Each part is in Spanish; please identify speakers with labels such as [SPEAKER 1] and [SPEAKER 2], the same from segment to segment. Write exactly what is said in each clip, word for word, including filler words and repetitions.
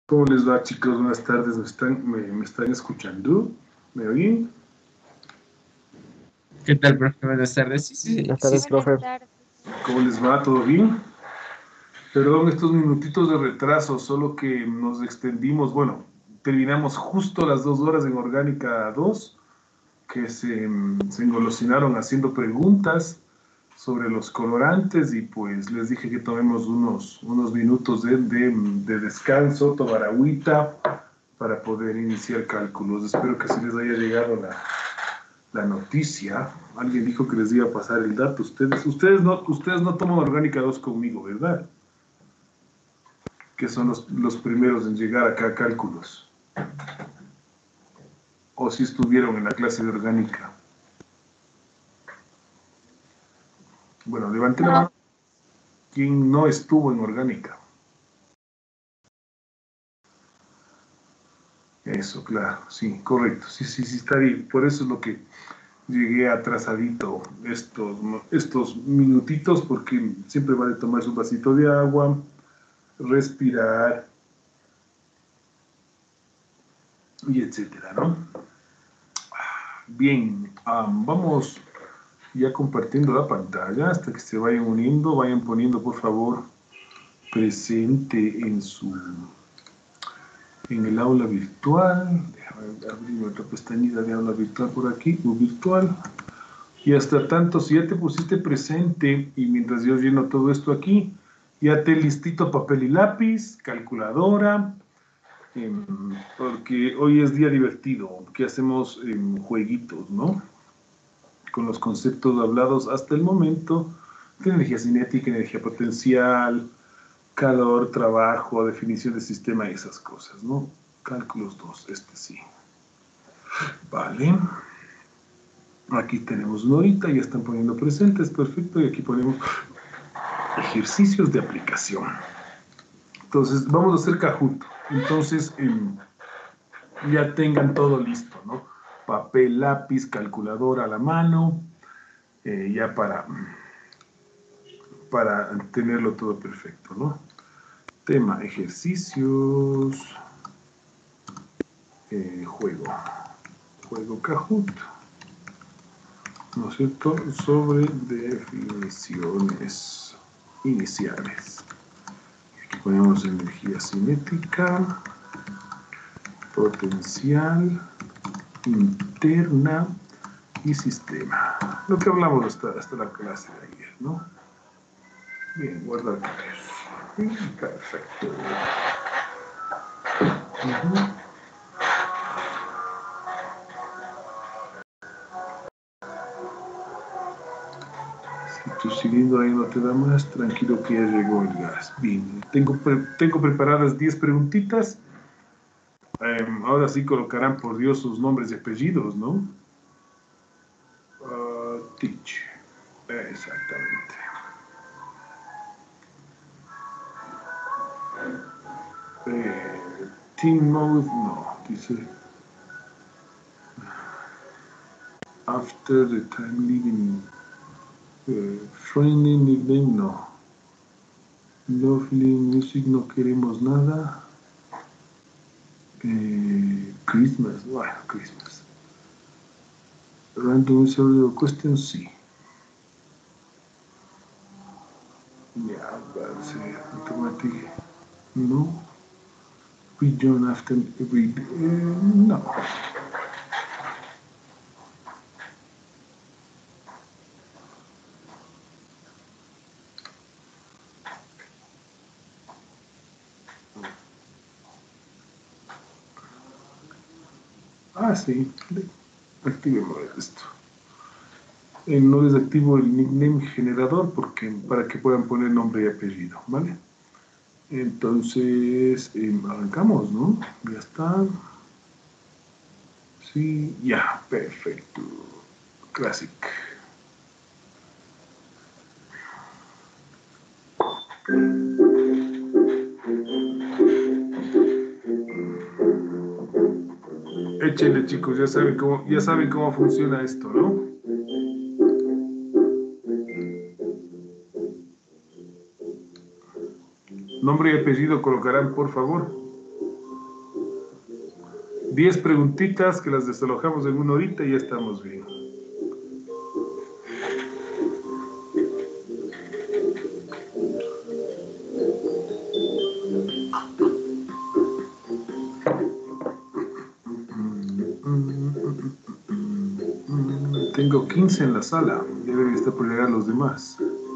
[SPEAKER 1] ¿Cómo les va, chicos? Buenas tardes. ¿Me están, me, me están escuchando? ¿Me oyen?
[SPEAKER 2] ¿Qué tal, profe? Buenas tardes. Sí, sí,
[SPEAKER 3] Buenas
[SPEAKER 2] sí,
[SPEAKER 3] tardes,
[SPEAKER 2] sí.
[SPEAKER 3] profe.
[SPEAKER 4] Buenas tardes.
[SPEAKER 1] ¿Cómo les va? ¿Todo bien? Perdón estos minutitos de retraso, solo que nos extendimos. Bueno, terminamos justo a las dos horas en Orgánica dos, que se, se engolosinaron haciendo preguntas sobre los colorantes y pues les dije que tomemos unos, unos minutos de, de, de descanso, tomar agüita para poder iniciar cálculos. Espero que sí les haya llegado la, la noticia. Alguien dijo que les iba a pasar el dato. Ustedes, ustedes, no, ustedes no toman Orgánica dos conmigo, ¿verdad? Que son los, los primeros en llegar acá a cálculos. O si estuvieron en la clase de Orgánica. Bueno, levanten la
[SPEAKER 4] No,
[SPEAKER 1] mano. ¿Quién no estuvo en Orgánica? Eso, claro, sí, correcto. Sí, sí, sí, está bien. Por eso es lo que llegué atrasadito estos, estos minutitos, porque siempre vale tomar su vasito de agua, respirar y etcétera, ¿no? Bien, um, vamos ya compartiendo la pantalla hasta que se vayan uniendo, vayan poniendo por favor presente en su en el aula virtual. Déjame abrir otra pestañita de aula virtual por aquí, o virtual. Y hasta tanto, si ya te pusiste presente y mientras yo lleno todo esto aquí, ya te listito papel y lápiz, calculadora, eh, porque hoy es día divertido, que hacemos eh, jueguitos, ¿no? Con los conceptos hablados hasta el momento, de energía cinética, energía potencial, calor, trabajo, definición de sistema y esas cosas, ¿no? Cálculos dos, este sí. Vale. Aquí tenemos una horita, ya están poniendo presentes, perfecto, y aquí ponemos ejercicios de aplicación. Entonces, vamos a hacer Kahoot. Entonces, eh, ya tengan todo listo, ¿no? Papel, lápiz, calculadora a la mano, eh, ya para, para tenerlo todo perfecto, ¿no? Tema, ejercicios, eh, juego, juego Kahoot, ¿no es cierto? Sobre definiciones iniciales. Aquí ponemos energía cinética, potencial, interna y sistema. Lo que hablamos hasta, hasta la clase de ayer, ¿no? Bien, guardar cambios. Perfecto. Uh-huh. Si tu cilindro ahí no te da más, tranquilo que ya llegó el gas. Bien, tengo, pre tengo preparadas diez preguntitas. Eh, ahora sí colocarán, por Dios, sus nombres y apellidos, ¿no? Uh, teach. Exactamente. Eh, team mode, no, dice. After the time living. Eh, friendly nickname, no. Lovely music, no queremos nada. Eh, Christmas, bueno, Christmas. Random several questions, sí. Yeah, that's it. Automatic, no. Pigeon after every day, no. Ah, sí. Activemos esto. Eh, no desactivo el nickname generador porque para que puedan poner nombre y apellido, ¿vale? Entonces, eh, arrancamos, ¿no? Ya está. Sí, ya, perfecto. Classic. Échenle, chicos, ya saben cómo, ya saben cómo funciona esto, ¿no? Nombre y apellido colocarán, por favor. diez preguntitas que las desalojamos en una horita y ya estamos bien. Tengo quince en la sala, ya deben estar por llegar los demás.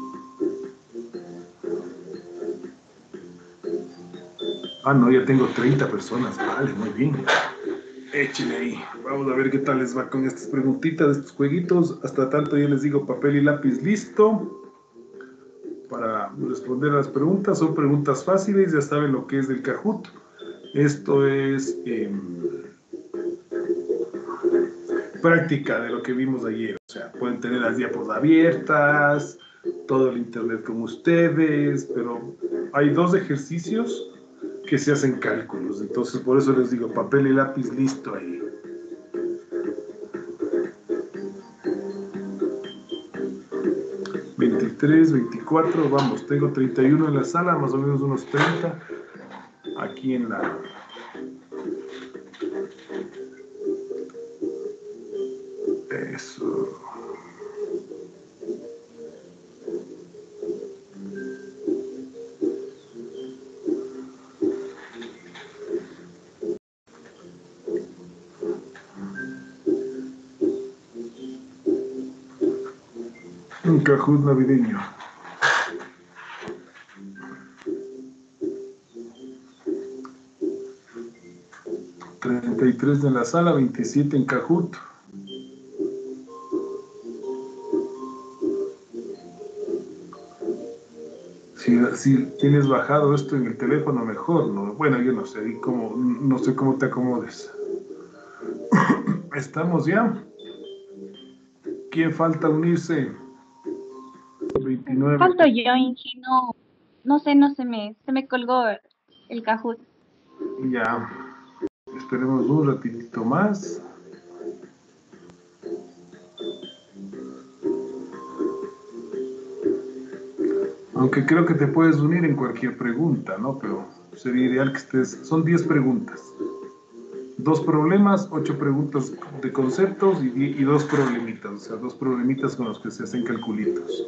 [SPEAKER 1] Ah, no, ya tengo treinta personas, vale, muy bien. Échenle ahí, vamos a ver qué tal les va con estas preguntitas, estos jueguitos. Hasta tanto yo les digo papel y lápiz listo para responder a las preguntas. Son preguntas fáciles, ya saben lo que es del Kahoot. Esto es eh, práctica de lo que vimos ayer. O sea, pueden tener las diapos abiertas, todo el internet con ustedes, pero hay dos ejercicios que se hacen cálculos. Entonces, por eso les digo, papel y lápiz listo ahí. veintitrés, veinticuatro, vamos, tengo treinta y uno en la sala, más o menos unos treinta aquí en la... Eso. Un Kahoot navideño. treinta y tres en la sala, veintisiete en Kahoot. Si, si tienes bajado esto en el teléfono, mejor, ¿no? Bueno, yo no sé, cómo, no sé cómo te acomodes. ¿Estamos ya? ¿Quién falta unirse? veintinueve.
[SPEAKER 3] Falto yo, Ingi, no, no sé, no se me, se me colgó el Kahoot.
[SPEAKER 1] Ya, esperemos un ratito más. Aunque creo que te puedes unir en cualquier pregunta, ¿no? Pero sería ideal que estés... Son diez preguntas. Dos problemas, ocho preguntas de conceptos y, y dos problemitas. O sea, dos problemitas con los que se hacen calculitos.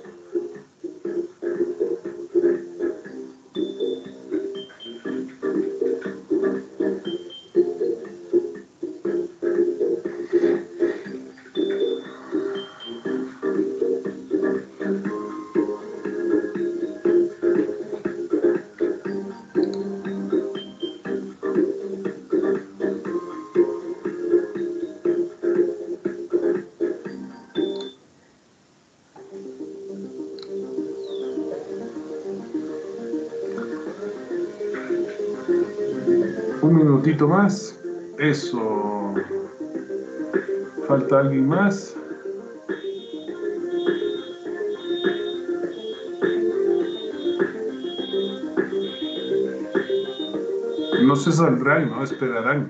[SPEAKER 1] Un minutito más. Eso. ¿Falta alguien más? No se saldrán, ¿no? Esperarán.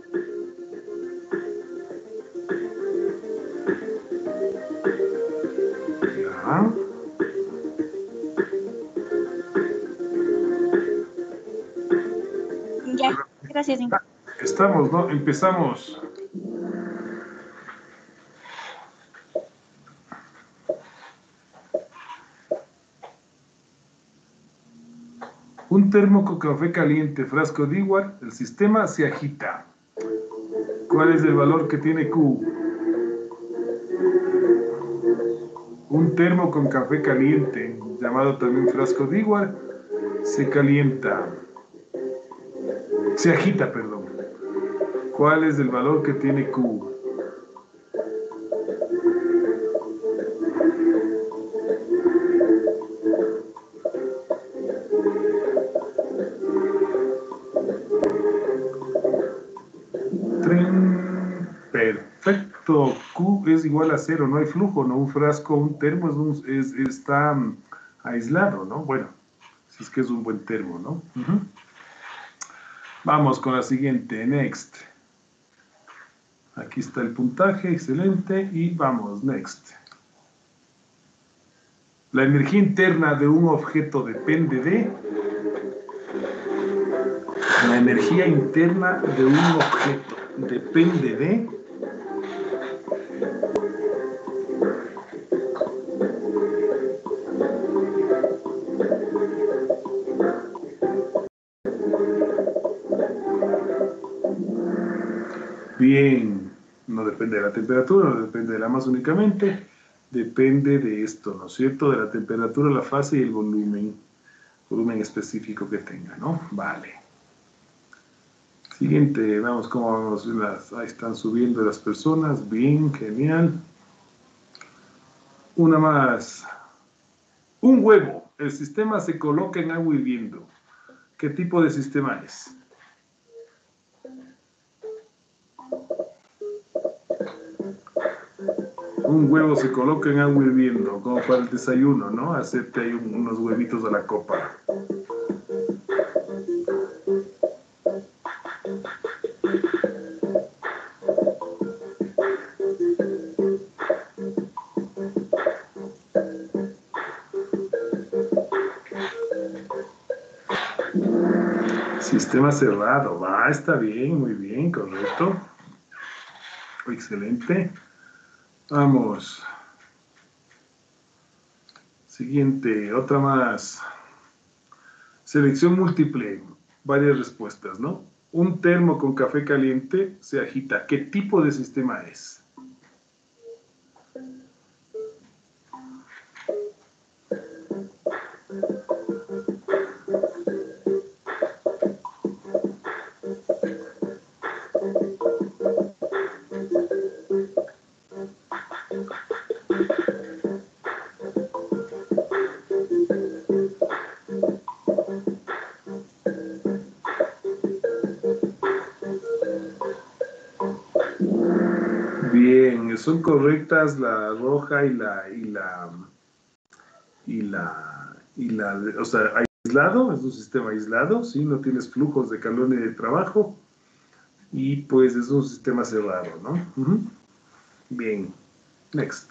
[SPEAKER 1] Ya.
[SPEAKER 3] Ya, gracias, Ingi.
[SPEAKER 1] Estamos, ¿no? Empezamos. Un termo con café caliente, frasco de igual, el sistema se agita. ¿Cuál es el valor que tiene Q? Un termo con café caliente, llamado también frasco de igual, se calienta. Se agita, perdón. ¿Cuál es el valor que tiene Q? Perfecto, Q es igual a cero, no hay flujo, ¿no? Un frasco, un termo es un, es, está um, aislado, ¿no? Bueno, si es que es un buen termo, ¿no? Uh-huh. Vamos con la siguiente, next. Aquí está el puntaje, excelente, y vamos, next. La energía interna de un objeto depende de... La energía interna de un objeto. depende de... Bien, no depende de la temperatura, no depende de la masa únicamente, depende de esto, ¿no es cierto? De la temperatura, la fase y el volumen, volumen específico que tenga, ¿no? Vale. Siguiente, vamos cómo vamos, las, ahí están subiendo las personas, bien, genial. Una más. Un huevo, el sistema se coloca en agua hirviendo. ¿Qué tipo de sistema es? Un huevo se coloca en agua hirviendo, como para el desayuno, ¿no? Hacerte ahí un, unos huevitos a la copa. Sistema cerrado, va, está bien, muy bien, correcto. Excelente. Vamos. Siguiente, otra más. Selección múltiple, varias respuestas, ¿no? Un termo con café caliente se agita. ¿Qué tipo de sistema es? Bien, son correctas la roja y la y la y la y la, o sea, aislado, es un sistema aislado, ¿sí? No tienes flujos de calor ni de trabajo y pues es un sistema cerrado, ¿no? Uh-huh. Bien, next.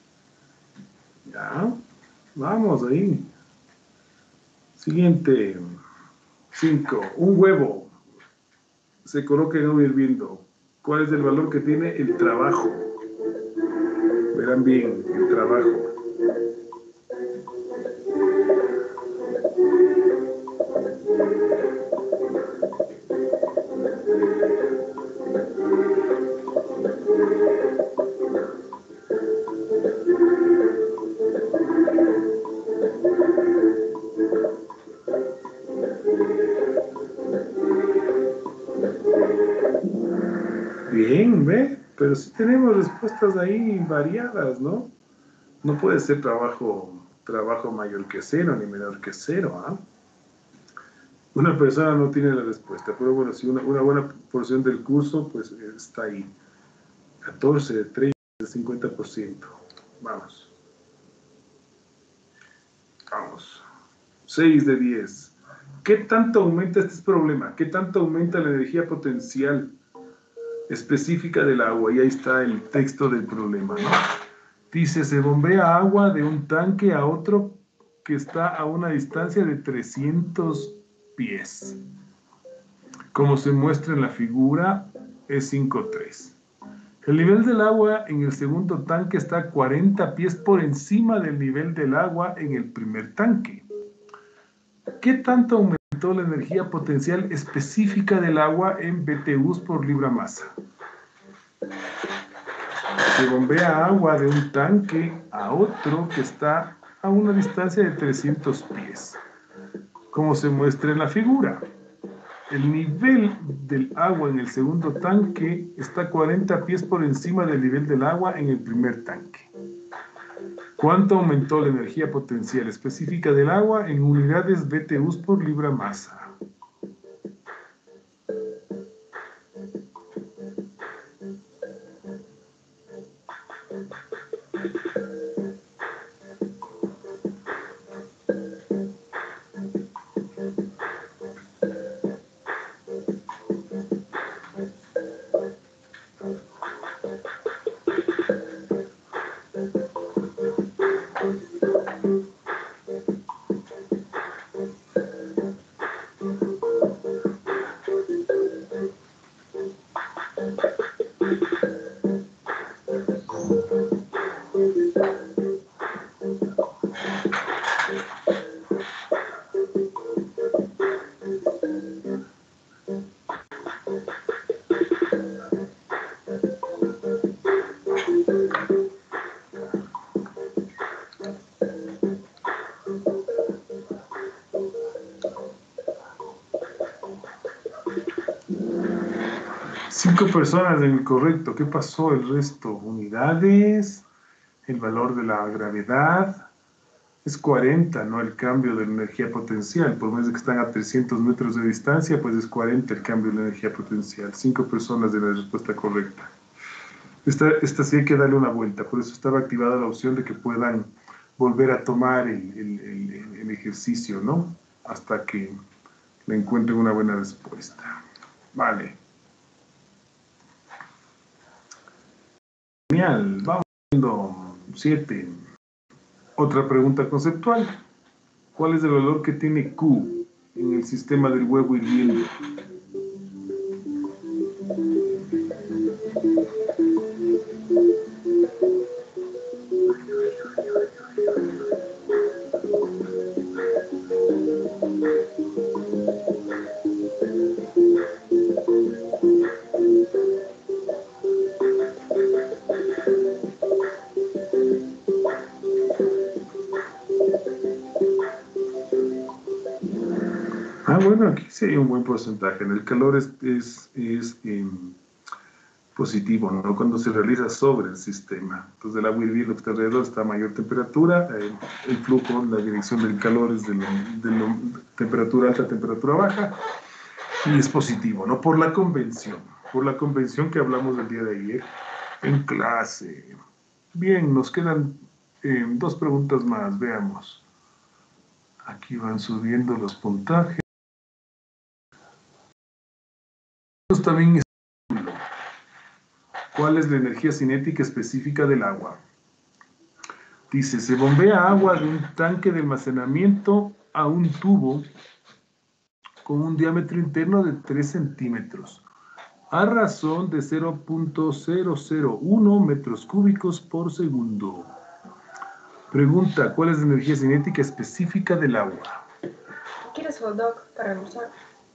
[SPEAKER 1] Ya, vamos ahí. Siguiente. Cinco. Un huevo se coloca en agua hirviendo. ¿Cuál es el valor que tiene el trabajo? Verán bien, el trabajo. Bien, ¿ve? Pero sí tenemos respuestas ahí variadas, ¿no? No puede ser trabajo, trabajo mayor que cero ni menor que cero, ¿ah? Una persona no tiene la respuesta, pero bueno, si una, una buena porción del curso, pues está ahí. catorce, treinta, cincuenta por ciento. Vamos. Vamos. seis de diez. ¿Qué tanto aumenta este problema? ¿Qué tanto aumenta la energía potencial específica del agua? Y ahí está el texto del problema, ¿no? Dice, se bombea agua de un tanque a otro que está a una distancia de trescientos pies. Como se muestra en la figura E cinco punto tres. El nivel del agua en el segundo tanque está a cuarenta pies por encima del nivel del agua en el primer tanque. ¿Qué tanto aumentó la energía potencial específica del agua en B T Us por libra masa? Se bombea agua de un tanque a otro que está a una distancia de trescientos pies, como se muestra en la figura. El nivel del agua en el segundo tanque está a cuarenta pies por encima del nivel del agua en el primer tanque. ¿Cuánto aumentó la energía potencial específica del agua en unidades B T Us por libra masa? Cinco personas en el correcto. ¿Qué pasó el resto? Unidades, el valor de la gravedad. Es cuarenta, ¿no? El cambio de la energía potencial. Por menos de que están a trescientos metros de distancia, pues es cuarenta el cambio de la energía potencial. Cinco personas de la respuesta correcta. Esta, esta sí hay que darle una vuelta. Por eso estaba activada la opción de que puedan volver a tomar el, el, el, el ejercicio, ¿no? Hasta que le encuentren una buena respuesta. Vale. Genial. Vamos viendo siete. Otra pregunta conceptual. ¿Cuál es el valor que tiene Q en el sistema del huevo hirviendo? Ah, bueno, aquí sí hay un buen porcentaje. En el calor es, es, es eh, positivo, ¿no? Cuando se realiza sobre el sistema. Entonces el agua hirviendo que está alrededor está a mayor temperatura, eh, el flujo, la dirección del calor es de, lo, de lo, temperatura alta a temperatura baja, y es positivo, ¿no? Por la convención, por la convención que hablamos el día de ayer en clase. Bien, nos quedan eh, dos preguntas más, veamos. Aquí van subiendo los puntajes. También es ¿cuál es la energía cinética específica del agua? Dice, se bombea agua de un tanque de almacenamiento a un tubo con un diámetro interno de tres centímetros, a razón de cero punto cero cero uno metros cúbicos por segundo. Pregunta, ¿cuál es la energía cinética específica del agua?
[SPEAKER 4] ¿Quieres hot dog para almorzar?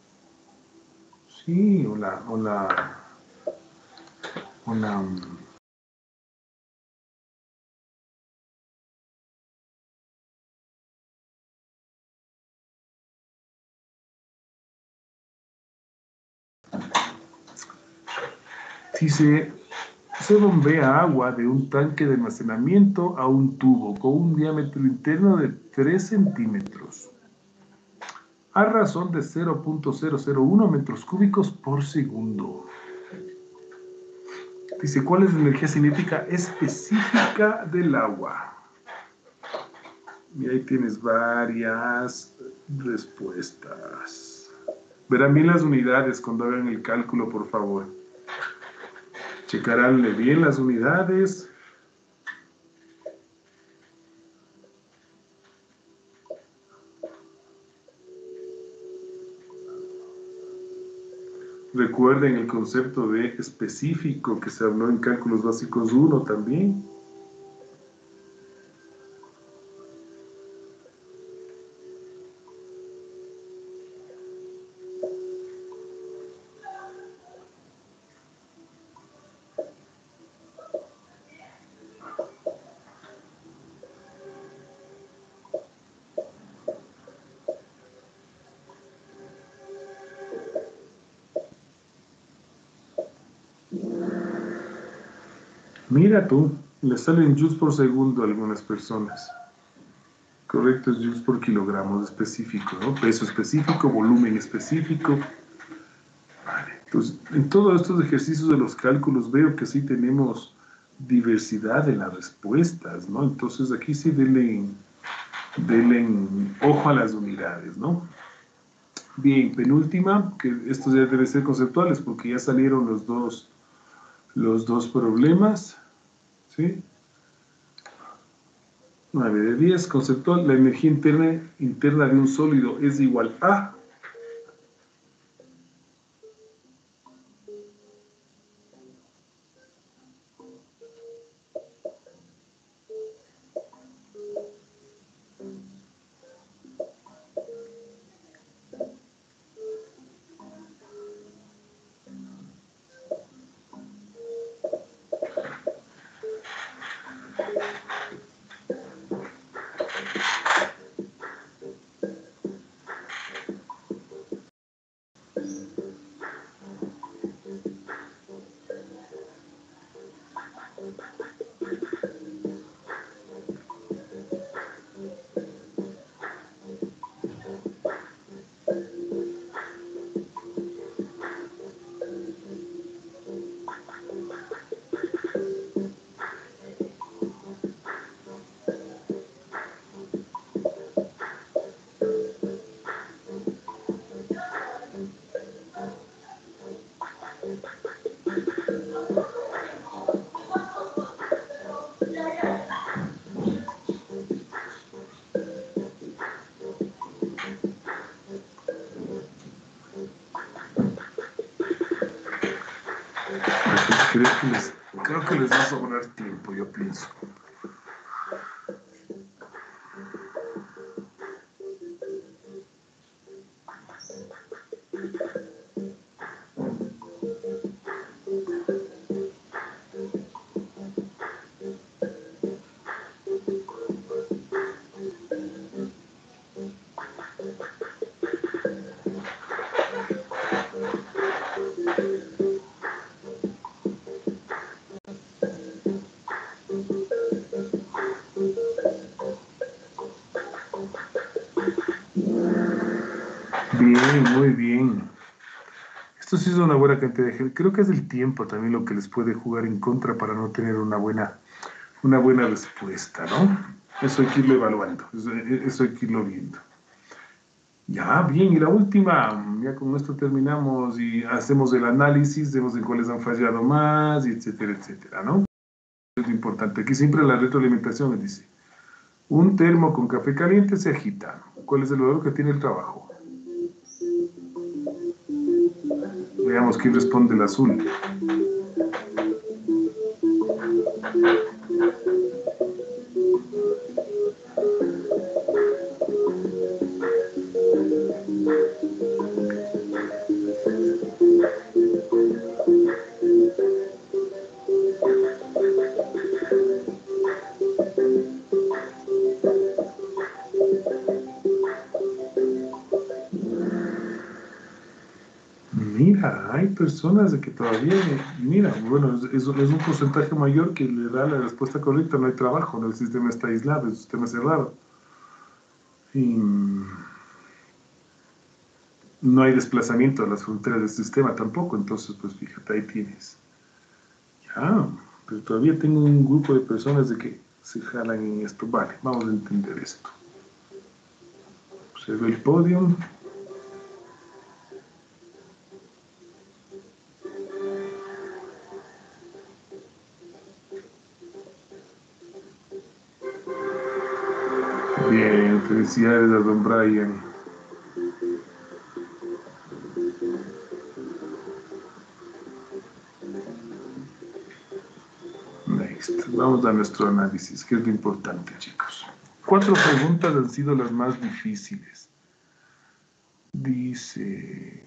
[SPEAKER 1] Sí, o la... O la, o la dice, se bombea agua de un tanque de almacenamiento a un tubo con un diámetro interno de tres centímetros, a razón de cero punto cero cero uno metros cúbicos por segundo. Dice, ¿cuál es la energía cinética específica del agua? Y ahí tienes varias respuestas. Verán bien las unidades cuando hagan el cálculo, por favor. Checaránle bien las unidades. Recuerden el concepto de específico que se habló en cálculos básicos uno también. Mira tú, le salen joules por segundo a algunas personas. Correcto, es joules por kilogramos específico, ¿no? Peso específico, volumen específico. Vale, entonces, en todos estos ejercicios de los cálculos veo que sí tenemos diversidad en las respuestas, ¿no? Entonces aquí sí denle, denle ojo a las unidades, ¿no? Bien, penúltima, que estos ya deben ser conceptuales porque ya salieron los dos, los dos problemas, ¿sí? nueve de diez, conceptual, la energía interna, interna de un sólido es igual a... Creo que les, creo que les va a sobrar tiempo, yo pienso. Bien, muy bien. Esto sí es una buena cantidad de gente. Creo que es el tiempo también lo que les puede jugar en contra para no tener una buena, una buena respuesta, ¿no? Eso hay que irlo evaluando, eso, eso hay que irlo viendo. Ya, bien, y la última, ya con esto terminamos y hacemos el análisis, vemos en cuáles han fallado más, y etcétera, etcétera, ¿no? Es importante. Aquí siempre la retroalimentación me dice, un termo con café caliente se agita. ¿Cuál es el valor que tiene el trabajo? Veamos quién responde el azul. Mira, hay personas de que todavía, mira, bueno, es, es un porcentaje mayor que le da la respuesta correcta, no hay trabajo, ¿no? El sistema está aislado, el sistema es cerrado. Y no hay desplazamiento a las fronteras del sistema tampoco, entonces, pues fíjate, ahí tienes. Ya, pero todavía tengo un grupo de personas de que se jalan en esto. Vale, vamos a entender esto. Observo el podio. Bien, felicidades a don Brian. Next. Vamos a nuestro análisis, que es lo importante, chicos. Cuatro preguntas han sido las más difíciles. Dice...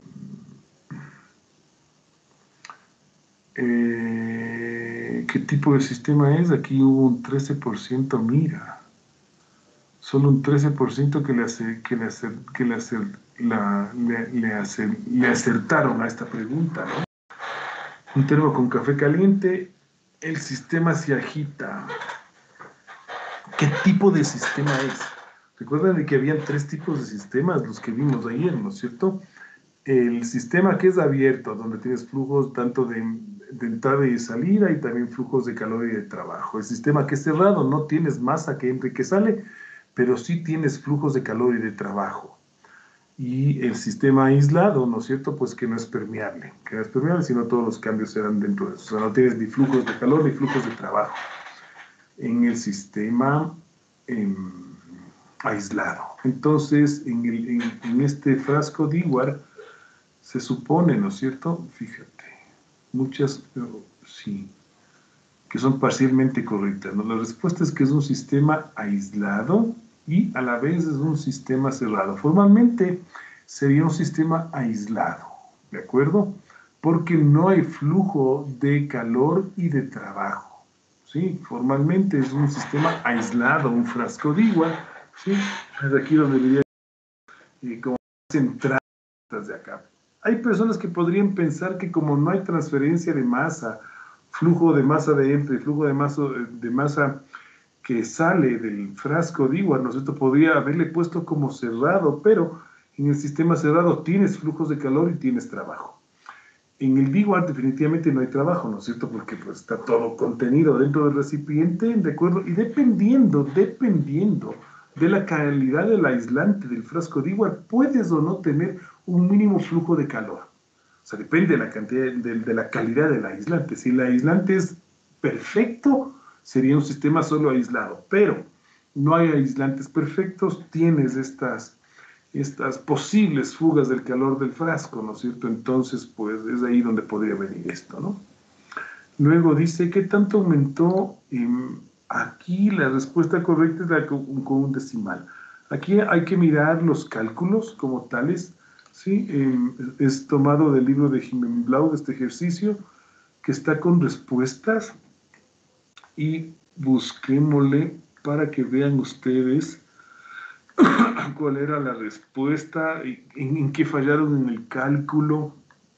[SPEAKER 1] Eh, ¿qué tipo de sistema es? Aquí hubo un trece por ciento, mira. Solo un trece por ciento que le, hace, que le, hace, que le, hace, la, le, le, hace, le acertaron a esta pregunta, ¿no? Un termo con café caliente, el sistema se agita. ¿Qué tipo de sistema es? Recuerden de que habían tres tipos de sistemas, los que vimos ayer, ¿no es cierto? El sistema que es abierto, donde tienes flujos tanto de, de entrada y salida y también flujos de calor y de trabajo. El sistema que es cerrado, no tienes masa que entra y que sale, pero sí tienes flujos de calor y de trabajo. Y el sistema aislado, ¿no es cierto? Pues que no es permeable, que no es permeable, sino todos los cambios serán dentro de eso. O sea, no tienes ni flujos de calor ni flujos de trabajo. En el sistema eh, aislado. Entonces, en, el, en, en este frasco Dewar, se supone, ¿no es cierto? Fíjate, muchas, sí, que son parcialmente correctas, ¿no? La respuesta es que es un sistema aislado y a la vez es un sistema cerrado. Formalmente sería un sistema aislado, ¿de acuerdo? Porque no hay flujo de calor y de trabajo, ¿sí? Formalmente es un sistema aislado, un frasco Dewar, ¿sí? Es aquí donde diría, eh, como central de acá. Hay personas que podrían pensar que como no hay transferencia de masa, flujo de masa de entra y flujo de masa, de masa que sale del frasco Dewar, ¿no es cierto? Podría haberle puesto como cerrado, pero en el sistema cerrado tienes flujos de calor y tienes trabajo. En el Dewar definitivamente no hay trabajo, ¿no es cierto? Porque pues, está todo contenido dentro del recipiente, ¿de acuerdo? Y dependiendo, dependiendo de la calidad del aislante del frasco Dewar, puedes o no tener un mínimo flujo de calor. O sea, depende de la cantidad, de, de la calidad del aislante. Si el aislante es perfecto, sería un sistema solo aislado, pero no hay aislantes perfectos, tienes estas, estas posibles fugas del calor del frasco, ¿no es cierto? Entonces, pues es ahí donde podría venir esto, ¿no? Luego dice, ¿qué tanto aumentó? Eh, aquí la respuesta correcta es la con, con un decimal. Aquí hay que mirar los cálculos como tales, ¿sí? Eh, es tomado del libro de Himmelblau, este ejercicio, que está con respuestas, y busquémosle para que vean ustedes cuál era la respuesta, en, en qué fallaron en el cálculo.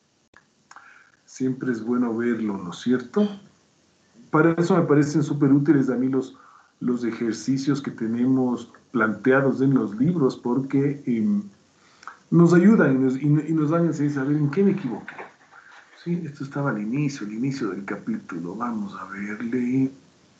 [SPEAKER 1] Siempre es bueno verlo, ¿no es cierto? Para eso me parecen súper útiles a mí los, los ejercicios que tenemos planteados en los libros, porque eh, nos ayudan y nos, y, y nos dan a saber en qué me equivoqué. Sí, esto estaba al inicio, al inicio del capítulo. Vamos a verle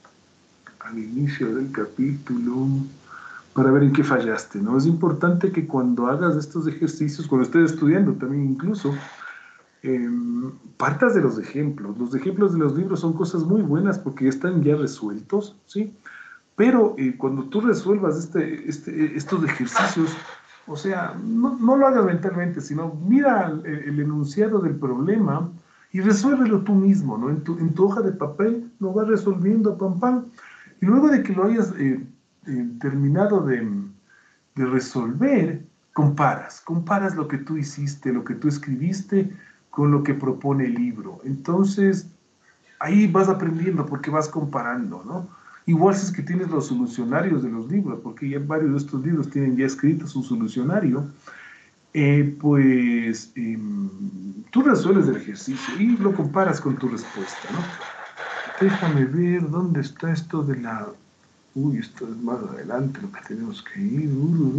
[SPEAKER 1] al inicio del capítulo para ver en qué fallaste, ¿no? Es importante que cuando hagas estos ejercicios, cuando estés estudiando también incluso, eh, partas de los ejemplos. Los ejemplos de los libros son cosas muy buenas porque están ya resueltos, ¿sí? Pero eh, cuando tú resuelvas este, este, estos ejercicios, o sea, no, no lo hagas mentalmente, sino mira el, el enunciado del problema y resuélvelo tú mismo, ¿no? En tu, en tu hoja de papel lo vas resolviendo, pam, pam. Y luego de que lo hayas eh, eh, terminado de, de resolver, comparas. Comparas lo que tú hiciste, lo que tú escribiste, con lo que propone el libro. Entonces, ahí vas aprendiendo porque vas comparando, ¿no? Igual si es que tienes los solucionarios de los libros, porque ya varios de estos libros tienen ya escritos un solucionario, eh, pues eh, tú resuelves el ejercicio y lo comparas con tu respuesta, ¿no? Déjame ver dónde está esto de la... Uy, esto es más adelante lo que tenemos que ir.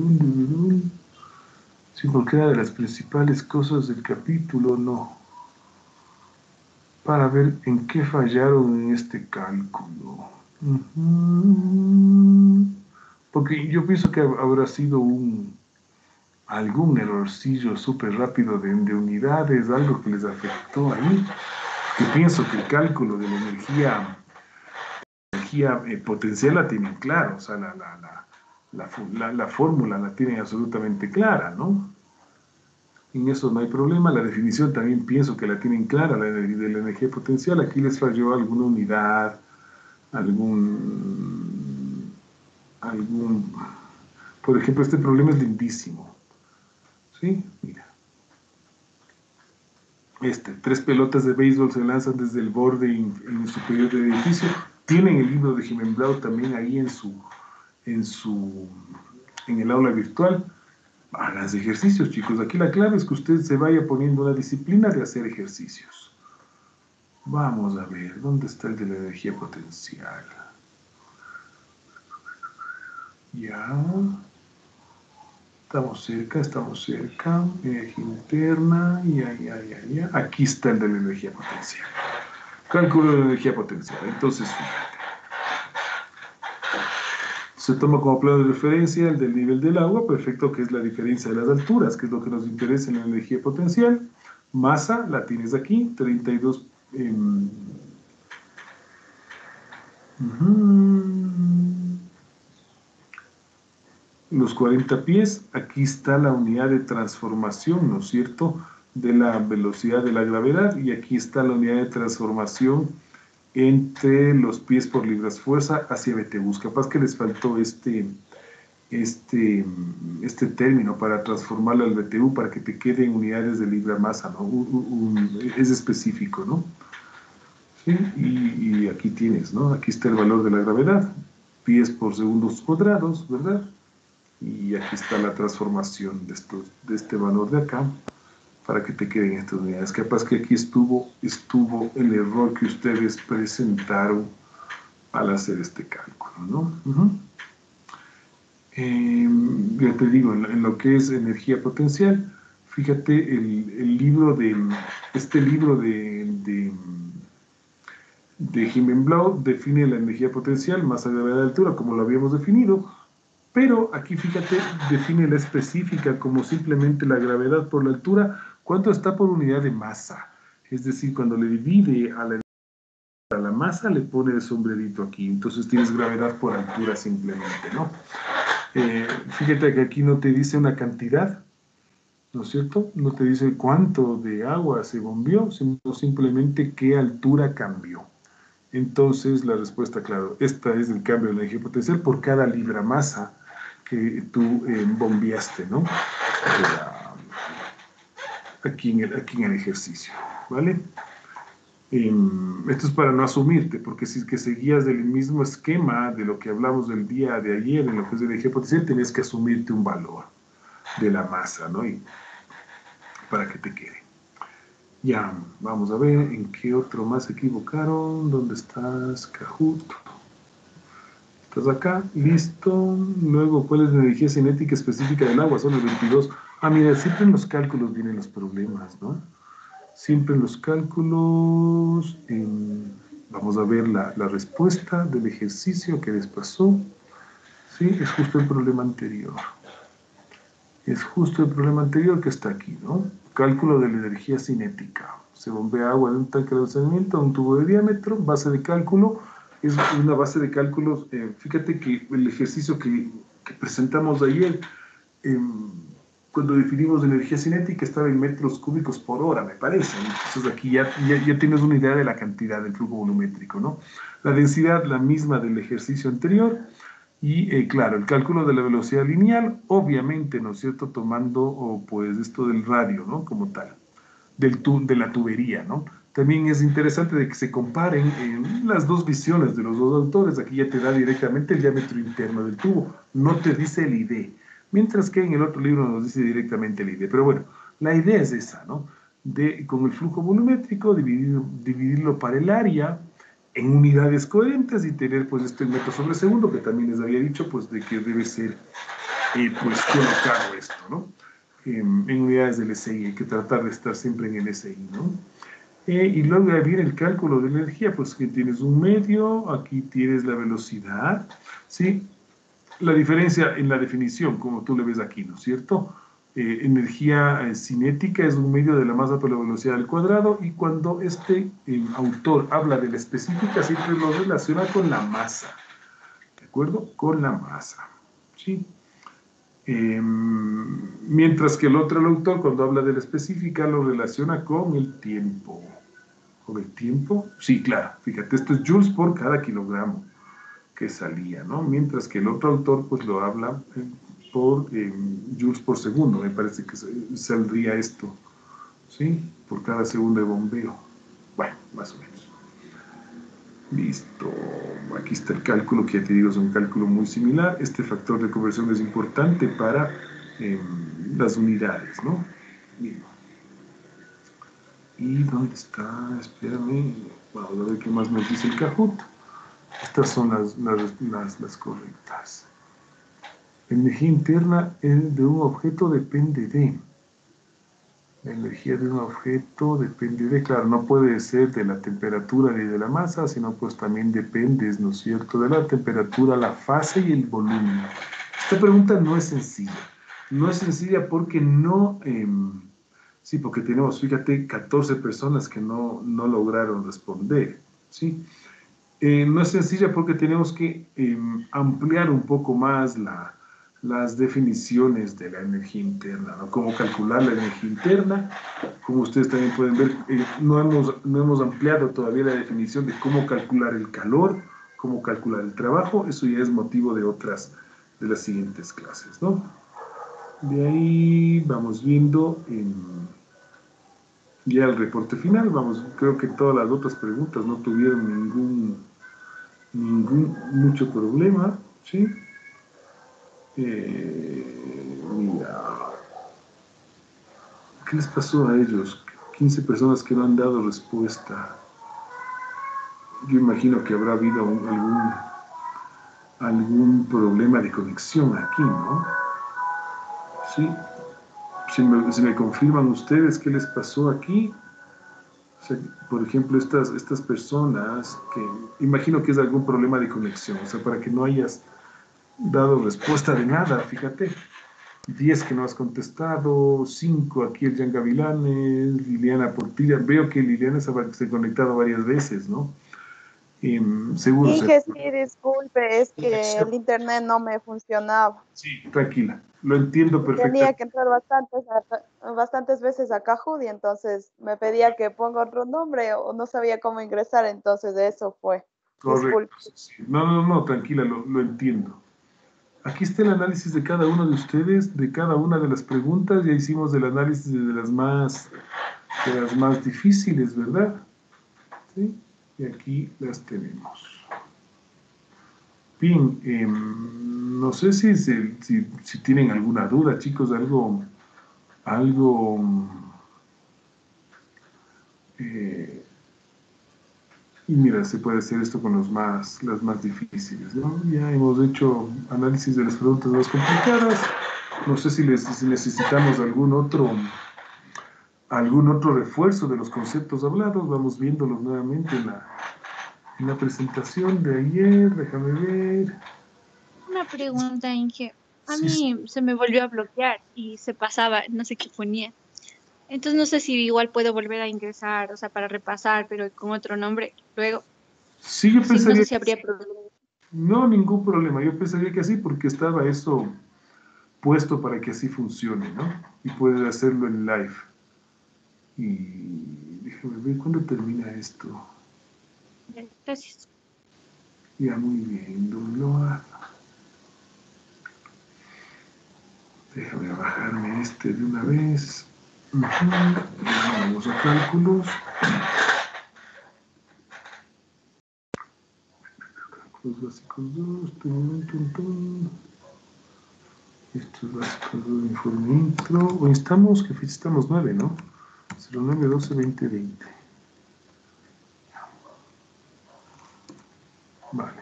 [SPEAKER 1] Sí, porque era de las principales cosas del capítulo, no. Para ver en qué fallaron en este cálculo. Uh-huh. Porque yo pienso que habrá sido un algún errorcillo súper rápido de, de unidades, algo que les afectó ahí. Que pienso que el cálculo de la energía, energía eh, potencial la tienen clara, o sea, la, la, la, la, la, la fórmula la tienen absolutamente clara, ¿no? En eso no hay problema. La definición también pienso que la tienen clara, la de, de la energía potencial. Aquí les falló alguna unidad, algún, algún... Por ejemplo, este problema es lindísimo. ¿Sí? Mira. Este, tres pelotas de béisbol se lanzan desde el borde in, in superior del edificio. Tienen el libro de Himmelblau también ahí en su, en su, en el aula virtual. Hagan ejercicios, chicos. Aquí la clave es que usted se vaya poniendo una disciplina de hacer ejercicios. Vamos a ver, ¿dónde está el de la energía potencial? Ya. Estamos cerca, estamos cerca. Energía interna, ya, ya, ya, ya. Aquí está el de la energía potencial. Cálculo de la energía potencial. Entonces, fíjate. Se toma como plano de referencia el del nivel del agua, perfecto, que es la diferencia de las alturas, que es lo que nos interesa en la energía potencial. Masa, la tienes aquí, treinta y dos... Eh, uh-huh. Los cuarenta pies, aquí está la unidad de transformación, ¿no es cierto?, de la velocidad de la gravedad, y aquí está la unidad de transformación entre los pies por libras fuerza hacia B T Us. Capaz que les faltó este, este, este término para transformarlo al B T U para que te queden unidades de libra masa, ¿no? Un, un, es específico, ¿no? ¿Sí? Y, y aquí tienes, ¿no? Aquí está el valor de la gravedad, pies por segundos cuadrados, ¿verdad? Y aquí está la transformación de, estos, de este valor de acá para que te queden estas unidades. Capaz que aquí estuvo, estuvo el error que ustedes presentaron al hacer este cálculo, ¿no? Uh-huh. eh, ya te digo, en, en lo que es energía potencial, fíjate el, el libro de, este libro de, de, de Himmelblau define la energía potencial, masa, gravedad, altura, como lo habíamos definido, Pero aquí, fíjate, define la específica como simplemente la gravedad por la altura, ¿cuánto está por unidad de masa? Es decir, cuando le divide a la, a la masa, le pone el sombrerito aquí. Entonces tienes gravedad por altura simplemente, ¿no? Eh, fíjate que aquí no te dice una cantidad, ¿no es cierto? No te dice cuánto de agua se bombeó, sino simplemente qué altura cambió. Entonces, la respuesta, claro, esta es el cambio de la energía potencial por cada libra masa que tú eh, bombeaste, ¿no? La, aquí, en el, aquí en el ejercicio, ¿vale? Eh, esto es para no asumirte, porque si es que seguías del mismo esquema de lo que hablamos del día de ayer, en lo que es de energía potencial, tenés que asumirte un valor de la masa, ¿no? Y para que te quede. Ya, vamos a ver en qué otro más se equivocaron. ¿Dónde estás, Kahoot? Estás acá, listo. Luego, ¿cuál es la energía cinética específica del agua? Son el veintidós. Ah, mira, siempre en los cálculos vienen los problemas, ¿no? Siempre en los cálculos. En... Vamos a ver la, la respuesta del ejercicio que les pasó. Sí, es justo el problema anterior. Es justo el problema anterior que está aquí, ¿no? Cálculo de la energía cinética. Se bombea agua de un tanque de almacenamiento a un tubo de diámetro, base de cálculo. Es una base de cálculos. Eh, fíjate que el ejercicio que, que presentamos ayer, eh, cuando definimos energía cinética, estaba en metros cúbicos por hora, me parece. Entonces aquí ya, ya, ya tienes una idea de la cantidad del flujo volumétrico, ¿no? La densidad, la misma del ejercicio anterior. Y eh, claro, el cálculo de la velocidad lineal, obviamente, ¿no es cierto?, tomando oh, pues esto del radio, ¿no?, como tal, del tu, de la tubería, ¿no? También es interesante de que se comparen eh, las dos visiones de los dos autores. Aquí ya te da directamente el diámetro interno del tubo, no te dice el I D, mientras que en el otro libro nos dice directamente el I D. Pero bueno, la idea es esa, ¿no?, de con el flujo volumétrico dividir, dividirlo para el área en unidades coherentes y tener pues este metro sobre segundo, que también les había dicho pues de que debe ser eh, pues colocado esto, ¿no? Eh, en unidades del S I, hay que tratar de estar siempre en el S I, ¿no? Eh, y luego viene el cálculo de la energía, pues que tienes un medio, aquí tienes la velocidad, ¿sí? La diferencia en la definición, como tú le ves aquí, ¿no es cierto? Eh, energía eh, cinética es un medio de la masa por la velocidad al cuadrado, y cuando este eh, autor habla de la específica siempre lo relaciona con la masa, ¿de acuerdo? Con la masa, ¿sí? Eh, mientras que el otro el autor cuando habla de la específica lo relaciona con el tiempo. ¿Con el tiempo? Sí, claro, fíjate, esto es joules por cada kilogramo que salía, ¿no? Mientras que el otro autor pues lo habla eh, por eh, joules por segundo, me parece que saldría esto, ¿sí? Por cada segundo de bombeo. Bueno, más o menos. Listo. Aquí está el cálculo, que ya te digo, es un cálculo muy similar. Este factor de conversión es importante para eh, las unidades, ¿no? Bien. ¿Y dónde está? Espérame. Vamos a ver qué más nos dice el Kahoot. Estas son las, las, las, las correctas. La energía interna de un objeto depende de. La energía de un objeto depende de, claro, no puede ser de la temperatura ni de la masa, sino pues también depende, ¿no es cierto?, de la temperatura, la fase y el volumen. Esta pregunta no es sencilla. No es sencilla porque no... Eh, sí, porque tenemos, fíjate, catorce personas que no, no lograron responder, ¿sí? Eh, no es sencilla porque tenemos que eh, ampliar un poco más la, las definiciones de la energía interna, ¿no? Cómo calcular la energía interna. Como ustedes también pueden ver, eh, no, hemos, no hemos ampliado todavía la definición de cómo calcular el calor, cómo calcular el trabajo. Eso ya es motivo de otras, de las siguientes clases, ¿no? De ahí vamos viendo en, ya el reporte final. Vamos, creo que todas las otras preguntas no tuvieron ningún, ningún mucho problema, ¿sí? Eh, mira, ¿qué les pasó a ellos? quince personas que no han dado respuesta. Yo imagino que habrá habido un, algún, algún problema de conexión aquí, ¿no? Sí. Si me, si me confirman ustedes qué les pasó aquí. O sea, por ejemplo, estas, estas personas que imagino que es algún problema de conexión, o sea, para que no hayas dado respuesta de nada, fíjate. diez que no has contestado, cinco aquí el Jan Gavilanes, Liliana Portilla. Veo que Liliana se ha conectado varias veces, ¿no? Eh, seguro.
[SPEAKER 5] Inge,
[SPEAKER 1] Se...
[SPEAKER 5] sí, disculpe, es que el internet no me funcionaba.
[SPEAKER 1] Sí, tranquila, lo entiendo perfectamente.
[SPEAKER 5] Tenía que entrar bastantes, bastantes veces a Kahoot y entonces me pedía que ponga otro nombre o no sabía cómo ingresar, entonces eso fue.
[SPEAKER 1] Correcto. Sí. No, no, no, tranquila, lo, lo entiendo. Aquí está el análisis de cada uno de ustedes, de cada una de las preguntas. Ya hicimos el análisis de las más, de las más difíciles, ¿verdad? ¿Sí? Y aquí las tenemos. Bien, eh, no sé si, si, si, si tienen alguna duda, chicos, algo, algo, eh, y mira, se puede hacer esto con los más, las más difíciles, ¿no? Ya hemos hecho análisis de las preguntas más complicadas. No sé si, les, si necesitamos algún otro, algún otro refuerzo de los conceptos hablados. Vamos viéndolos nuevamente en la, en la presentación de ayer. Déjame ver.
[SPEAKER 6] Una pregunta, Inge. A
[SPEAKER 1] Sí,
[SPEAKER 6] mí
[SPEAKER 1] sí.
[SPEAKER 6] se me volvió a bloquear y se pasaba, no sé qué ponía. Entonces no sé si igual puedo volver a ingresar, o sea, para repasar, pero con otro nombre luego.
[SPEAKER 1] Sí, yo
[SPEAKER 6] Sí, no
[SPEAKER 1] pensaría
[SPEAKER 6] sé si habría
[SPEAKER 1] que
[SPEAKER 6] problema.
[SPEAKER 1] no, ningún problema. Yo pensaría que sí, porque estaba eso puesto para que así funcione, ¿no? Y puedes hacerlo en live. Y déjame ver cuándo termina esto.
[SPEAKER 6] Gracias.
[SPEAKER 1] Ya, muy bien, don Loa. Déjame bajarme este de una vez. Uh -huh. Vamos a cálculos. Cálculos básicos dos. Tum, tum, tum. Estos básicos dos de informe intro. Hoy estamos, ¿qué fecha estamos? nueve, ¿no? cero nueve doce veinte veinte. Vale.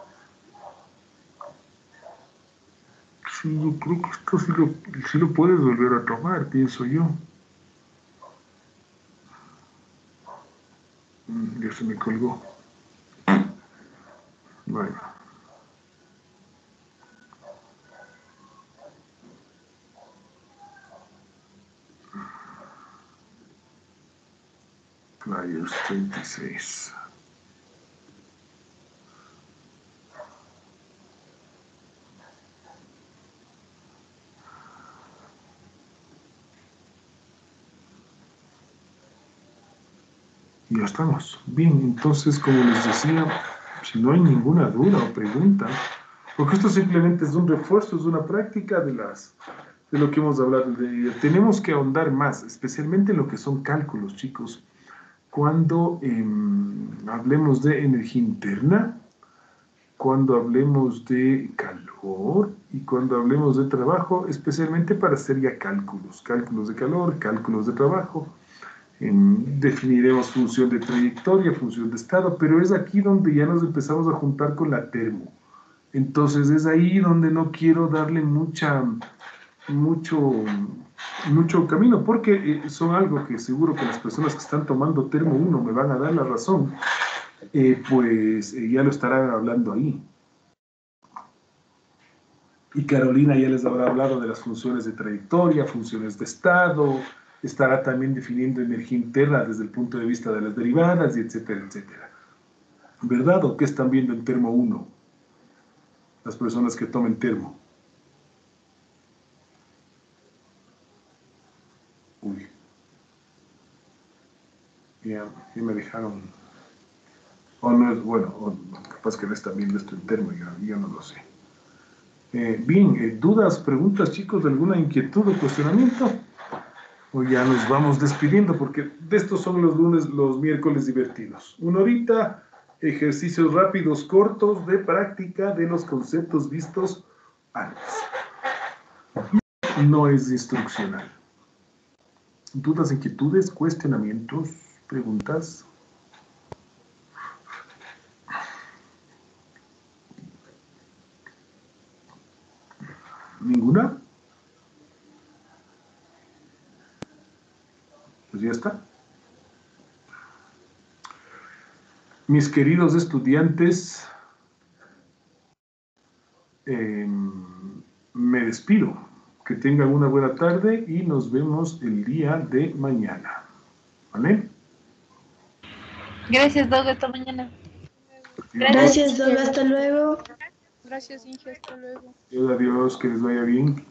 [SPEAKER 1] Sí, yo creo que esto sí lo, sí lo puedes volver a tomar, pienso yo. Mm, ya se me colgó. Bueno. Flyers treinta y seis. Y ya estamos. Bien, entonces, como les decía, si no hay ninguna duda o pregunta, porque esto simplemente es un refuerzo, es una práctica de, las, de lo que hemos hablado. De, tenemos que ahondar más, especialmente en lo que son cálculos, chicos. Cuando eh, hablemos de energía interna, cuando hablemos de calor y cuando hablemos de trabajo, especialmente para hacer ya cálculos, cálculos de calor, cálculos de trabajo. En, definiremos función de trayectoria, función de estado, pero es aquí donde ya nos empezamos a juntar con la termo. Entonces es ahí donde no quiero darle mucha, mucho, mucho camino, porque son algo que seguro que las personas que están tomando termo uno me van a dar la razón, eh, pues eh, ya lo estarán hablando ahí. Y Carolina ya les habrá hablado de las funciones de trayectoria, funciones de estado, estará también definiendo energía interna desde el punto de vista de las derivadas, y etcétera, etcétera. ¿Verdad? ¿O qué están viendo en termo uno? Las personas que tomen termo. Uy. Ya, ya me dejaron. O no es, bueno, o capaz que no están viendo esto en termo, yo, yo no lo sé. Eh, bien, eh, ¿dudas, preguntas, chicos? ¿Alguna inquietud o cuestionamiento? O ya nos vamos despidiendo, porque de estos son los lunes, los miércoles divertidos. Una horita, ejercicios rápidos, cortos, de práctica de los conceptos vistos antes. No es instruccional. ¿Dudas, inquietudes, cuestionamientos, preguntas? ¿Ninguna? Pues ya está. Mis queridos estudiantes, eh, me despido. Que tengan una buena tarde y nos vemos el día de mañana. ¿Vale?
[SPEAKER 3] Gracias, Doc, hasta mañana.
[SPEAKER 7] Gracias, Doc. Hasta luego.
[SPEAKER 6] Gracias, Inge. Hasta luego.
[SPEAKER 1] Adiós, adiós, que les vaya bien.